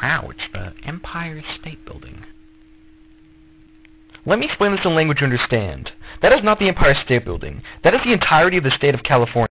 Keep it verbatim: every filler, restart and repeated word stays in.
Ouch, the Empire State Building. Let me explain this in language you understand. That is not the Empire State Building. That is the entirety of the state of California.